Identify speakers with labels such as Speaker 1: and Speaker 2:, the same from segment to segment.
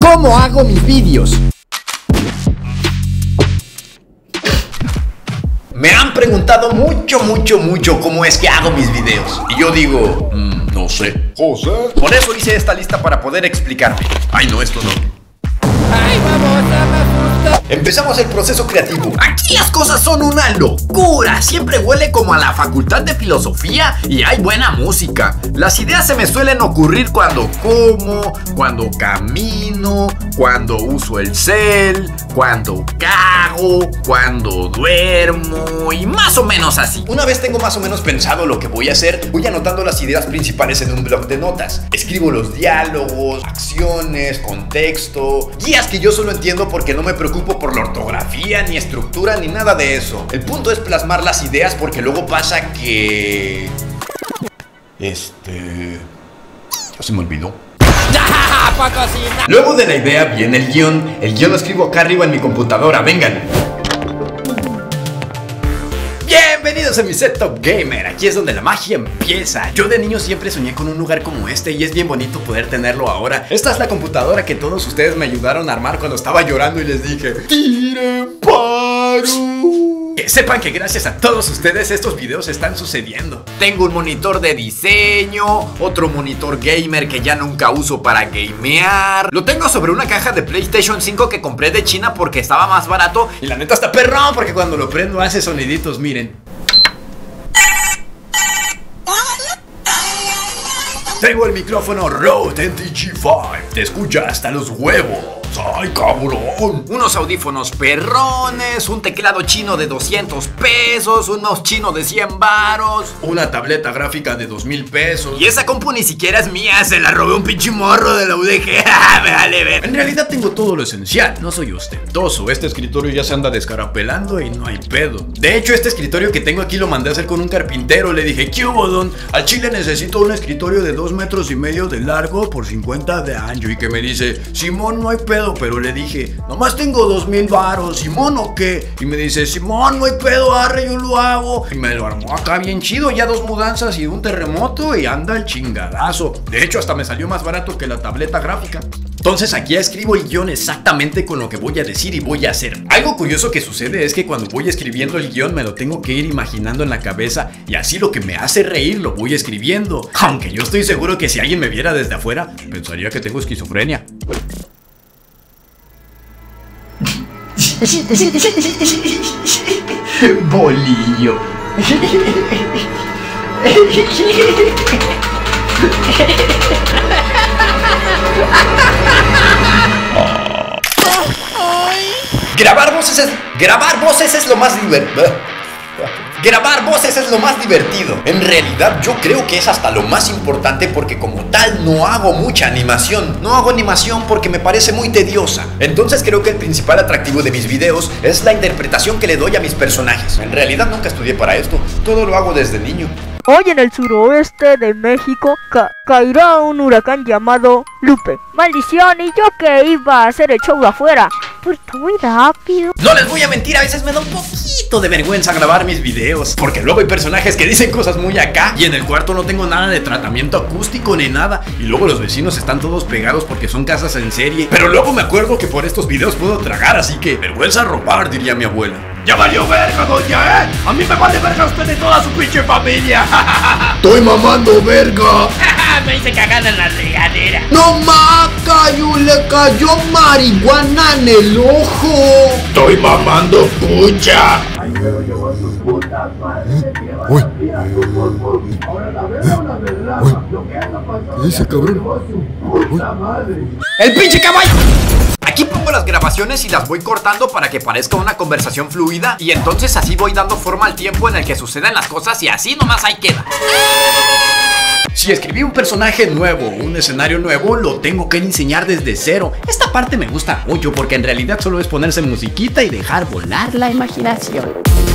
Speaker 1: ¿Cómo hago mis vídeos? Me han preguntado mucho cómo es que hago mis videos. Y yo digo, no sé.
Speaker 2: José.
Speaker 1: Por eso hice esta lista para poder explicarme. Ay, no, esto no.
Speaker 3: ¡Ay, vamos! ¡Me asusta!
Speaker 1: Empezamos el proceso creativo. Aquí las cosas son una locura. Siempre huele como a la facultad de filosofía y hay buena música. Las ideas se me suelen ocurrir cuando como, cuando camino, cuando uso el cel, cuando cago, cuando duermo y más o menos así. Una vez tengo más o menos pensado lo que voy a hacer, voy anotando las ideas principales en un blog de notas. Escribo los diálogos, acciones, contexto, guías que yo solo entiendo porque no me preocupo por la ortografía, ni estructura, ni nada de eso. El punto es plasmar las ideas porque luego pasa que... ya se me olvidó. Luego de la idea viene el guión. El guión lo escribo acá arriba en mi computadora, vengan. Bienvenidos a mi setup gamer, aquí es donde la magia empieza. Yo de niño siempre soñé con un lugar como este y es bien bonito poder tenerlo ahora. Esta es la computadora que todos ustedes me ayudaron a armar cuando estaba llorando y les dije ¡tiren paro! Que sepan que gracias a todos ustedes estos videos están sucediendo. Tengo un monitor de diseño, otro monitor gamer que ya nunca uso para gamear. Lo tengo sobre una caja de PlayStation 5 que compré de China porque estaba más barato. Y la neta está perrón porque cuando lo prendo hace soniditos, miren. Tengo el micrófono Rode NTG5, te escucha hasta los huevos. ¡Ay, cabrón! Unos audífonos perrones, un teclado chino de 200 pesos, un mouse chino de 100 varos, una tableta gráfica de 2000 pesos. Y esa compu ni siquiera es mía, se la robé un pinche morro de la UDG. Me vale ver. En realidad tengo todo lo esencial, no soy ostentoso. Este escritorio ya se anda descarapelando y no hay pedo. De hecho, este escritorio que tengo aquí lo mandé a hacer con un carpintero. Le dije, ¿qué hubo, don? Al chile necesito un escritorio de 2,5 metros de largo por 50 de ancho. Y que me dice, Simón, no hay pedo. Pero le dije, nomás tengo 2000 varos, ¿Simón o qué? Y me dice, Simón, no hay pedo, arre, yo lo hago. Y me lo armó acá bien chido, ya 2 mudanzas y un terremoto y anda el chingadazo. De hecho, hasta me salió más barato que la tableta gráfica. Entonces aquí escribo el guión exactamente con lo que voy a decir y voy a hacer. Algo curioso que sucede es que cuando voy escribiendo el guión me lo tengo que ir imaginando en la cabeza y así lo que me hace reír lo voy escribiendo. Aunque yo estoy seguro que si alguien me viera desde afuera, pensaría que tengo esquizofrenia. Bolillo. Grabar voces es lo más divertido. Grabar voces es lo más divertido. En realidad yo creo que es hasta lo más importante porque como tal no hago mucha animación. No hago animación porque me parece muy tediosa. Entonces creo que el principal atractivo de mis videos es la interpretación que le doy a mis personajes. En realidad nunca estudié para esto. Todo lo hago desde niño.
Speaker 4: Hoy en el suroeste de México caerá un huracán llamado Lupe. Maldición, y yo que iba a hacer el show afuera. Porque muy rápido.
Speaker 1: No les voy a mentir, a veces me da un poquito de vergüenza grabar mis videos. Porque luego hay personajes que dicen cosas muy acá. Y en el cuarto no tengo nada de tratamiento acústico ni nada. Y luego los vecinos están todos pegados porque son casas en serie. Pero luego me acuerdo que por estos videos puedo tragar, así que vergüenza robar, diría mi abuela. ¡Ya valió verga, doña, A mí me vale verga usted y toda su pinche familia.
Speaker 2: Estoy mamando verga.
Speaker 3: Me hice cagada en la regadera.
Speaker 2: No maca, le cayó marihuana en el ojo. Estoy mamando pucha. Uy. ¿Qué dice, cabrón?
Speaker 1: ¡El pinche caballo! Aquí pongo las grabaciones y las voy cortando para que parezca una conversación fluida. Y entonces así voy dando forma al tiempo en el que suceden las cosas y así nomás ahí queda. Si escribí un personaje nuevo, un escenario nuevo, lo tengo que diseñar desde cero. Esta parte me gusta mucho porque en realidad solo es ponerse musiquita y dejar volar la imaginación.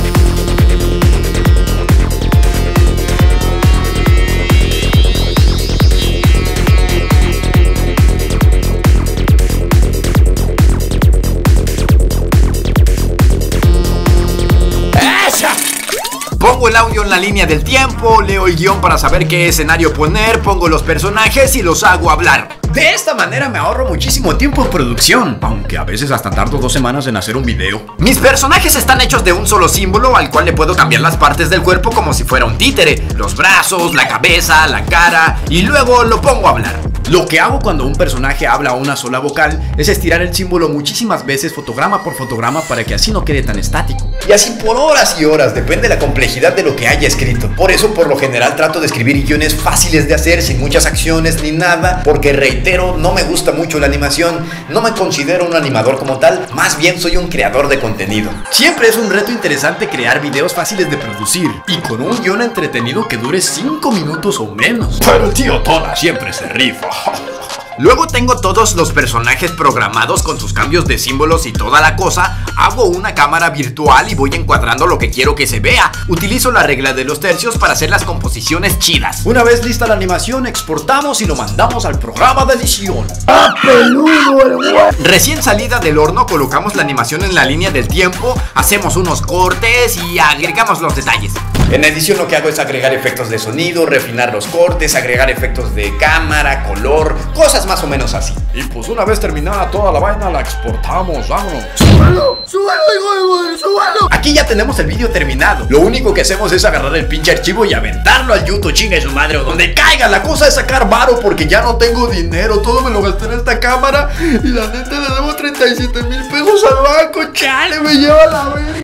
Speaker 1: Pongo el audio en la línea del tiempo, leo el guión para saber qué escenario poner, pongo los personajes y los hago hablar. De esta manera me ahorro muchísimo tiempo en producción, aunque a veces hasta tardo 2 semanas en hacer un video. Mis personajes están hechos de un solo símbolo al cual le puedo cambiar las partes del cuerpo como si fuera un títere, los brazos, la cabeza, la cara, y luego lo pongo a hablar. Lo que hago cuando un personaje habla a una sola vocal es estirar el símbolo muchísimas veces, fotograma por fotograma, para que así no quede tan estático. Y así por horas y horas, depende de la complejidad de lo que haya escrito. Por eso por lo general trato de escribir guiones fáciles de hacer, sin muchas acciones ni nada, porque reitero, no me gusta mucho la animación, no me considero un animador como tal, más bien soy un creador de contenido. Siempre es un reto interesante crear videos fáciles de producir y con un guión entretenido que dure 5 minutos o menos. Pero el tío Tona siempre se rifa. Luego tengo todos los personajes programados con sus cambios de símbolos y toda la cosa. Hago una cámara virtual y voy encuadrando lo que quiero que se vea. Utilizo la regla de los tercios para hacer las composiciones chidas. Una vez lista la animación, exportamos y lo mandamos al programa de edición.
Speaker 2: ¡Ah, peludo el güey!
Speaker 1: Recién salida del horno, colocamos la animación en la línea del tiempo, hacemos unos cortes y agregamos los detalles. En edición lo que hago es agregar efectos de sonido, refinar los cortes, agregar efectos de cámara, color, cosas más o menos así. Y pues una vez terminada toda la vaina la exportamos, vámonos.
Speaker 2: ¡Súbalo! ¡Súbalo, hijo de súbalo!
Speaker 1: Aquí ya tenemos el vídeo terminado. Lo único que hacemos es agarrar el pinche archivo y aventarlo al YouTube, chinga su madre, o donde caiga. La cosa es sacar varo porque ya no tengo dinero. Todo me lo gasté en esta cámara y la neta le debo 37,000 pesos al banco. Chale, me lleva la verga.